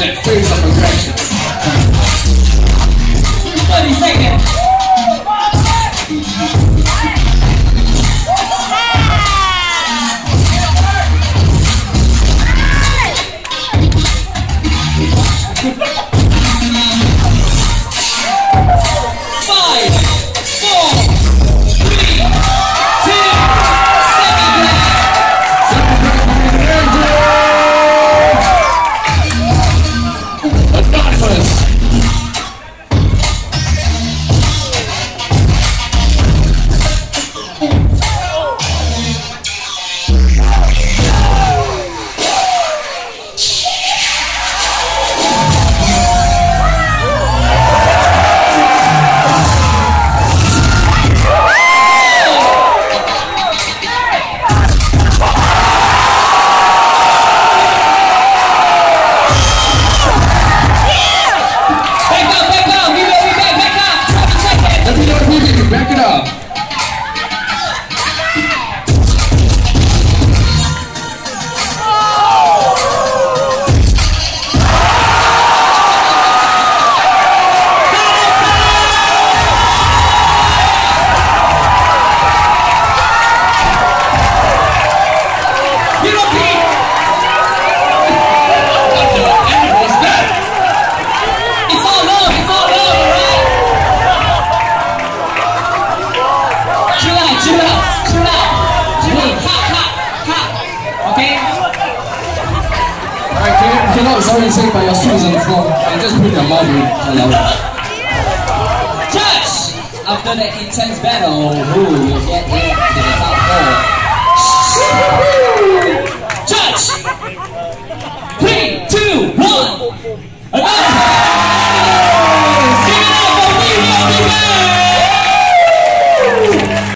that face of aggression. 30 seconds. Back it up. It's already said by your shoes on the floor and just put your mouth in. Hello. Judge! After the intense battle, who will get into the top 4? Judge! 3, 2, 1!